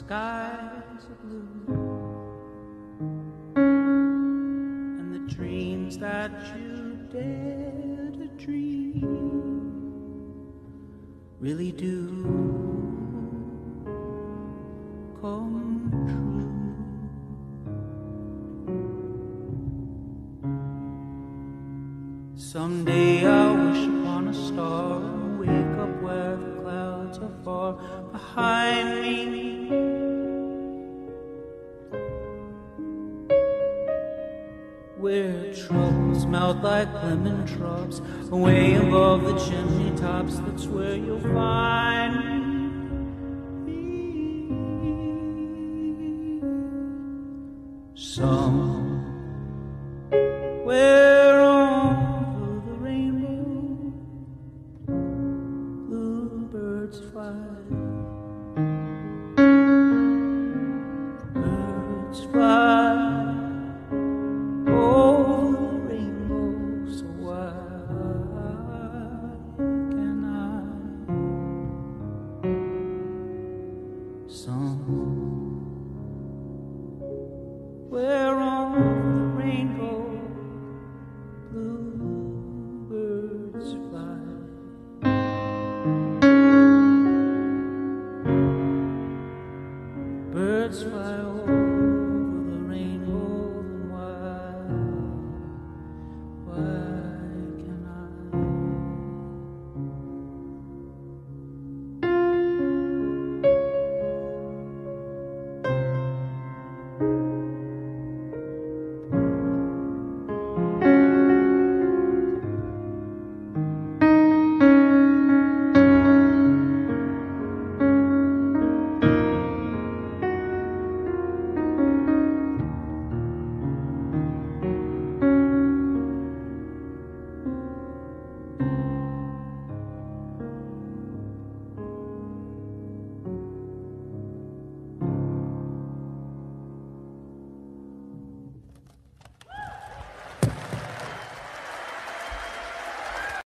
skies are blue, and the dreams that you dare to dream really do come true. Someday I'll wish upon a star and wake up where the clouds are far behind me, where troubles melt like lemon drops away above the chimney tops. That's where you'll find me. Somewhere over the rainbow, bluebirds fly.